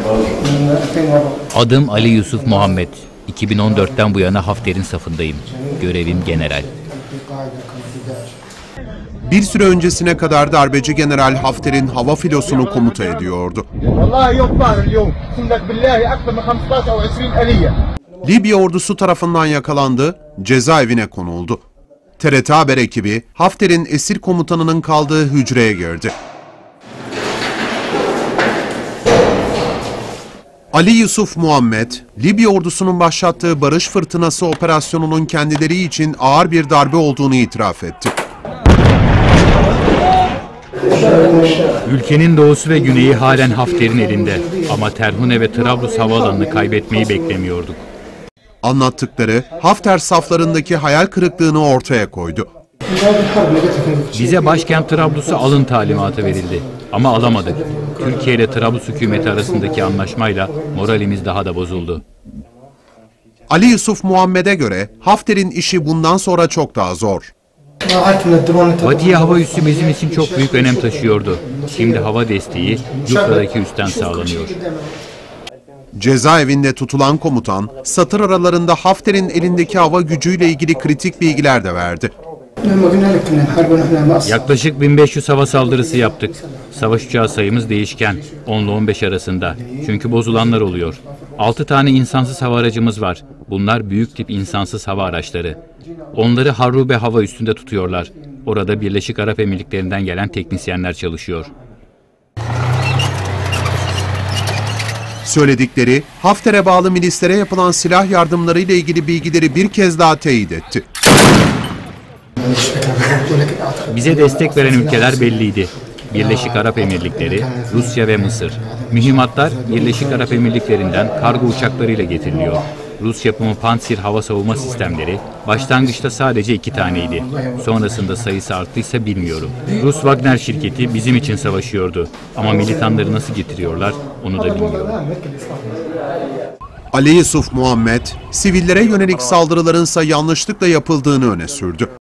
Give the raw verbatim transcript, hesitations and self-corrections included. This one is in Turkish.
Adım Ali Yusuf Muhammed. iki bin on dört'ten bu yana Hafter'in safındayım. Görevim general. Bir süre öncesine kadar darbeci General Hafter'in hava filosunu komuta ediyordu. Libya ordusu tarafından yakalandı, cezaevine konuldu. T R T Haber ekibi Hafter'in esir komutanının kaldığı hücreye girdi. Ali Yusuf Muhammed, Libya ordusunun başlattığı Barış Fırtınası operasyonunun kendileri için ağır bir darbe olduğunu itiraf etti. Ülkenin doğusu ve güneyi halen Hafter'in elinde. Ama Terhune ve Trablus havaalanını kaybetmeyi beklemiyorduk. Anlattıkları Hafter saflarındaki hayal kırıklığını ortaya koydu. Bize başkent Trablus'u alın talimatı verildi. Ama alamadık. Türkiye ile Trablus hükümeti arasındaki anlaşmayla moralimiz daha da bozuldu. Ali Yusuf Muhammed'e göre Hafter'in işi bundan sonra çok daha zor. Vatiye hava üssü bizim için çok büyük önem taşıyordu. Şimdi hava desteği Cufra'daki üstten sağlanıyor. Cezaevinde tutulan komutan, satır aralarında Hafter'in elindeki hava gücüyle ilgili kritik bilgiler de verdi. Yaklaşık bin beş yüz hava saldırısı yaptık. Savaş uçağı sayımız değişken, on ile on beş arasında. Çünkü bozulanlar oluyor. altı tane insansız hava aracımız var. Bunlar büyük tip insansız hava araçları. Onları Harrube hava üstünde tutuyorlar. Orada Birleşik Arap Emirlikleri'nden gelen teknisyenler çalışıyor. Söyledikleri, Hafter'e bağlı milislere yapılan silah yardımları ile ilgili bilgileri bir kez daha teyit etti. Bize destek veren ülkeler belliydi. Birleşik Arap Emirlikleri, Rusya ve Mısır. Mühimmatlar Birleşik Arap Emirlikleri'nden kargo uçaklarıyla getiriliyor. Rus yapımı Pantsir hava savunma sistemleri başlangıçta sadece iki taneydi. Sonrasında sayısı arttıysa bilmiyorum. Rus Wagner şirketi bizim için savaşıyordu. Ama militanları nasıl getiriyorlar onu da bilmiyorum. Ali Yusuf Muhammed, sivillere yönelik saldırılarınsa yanlışlıkla yapıldığını öne sürdü.